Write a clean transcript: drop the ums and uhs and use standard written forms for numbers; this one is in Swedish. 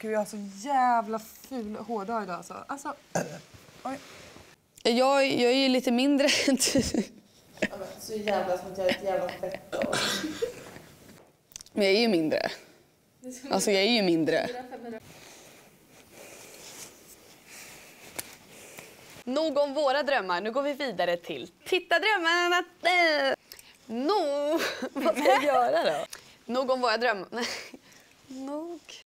Gud, jag har så jävla ful hårdag idag alltså. Oj. Jag är ju lite mindre än du. Så jävla som att jag är ett jävla fett. Men jag är ju mindre. Alltså jag är ju mindre. Nog om våra drömmar. Nu går vi vidare till Titta drömmarna. Vad ska jag göra då? Nog om våra drömmar. Nog.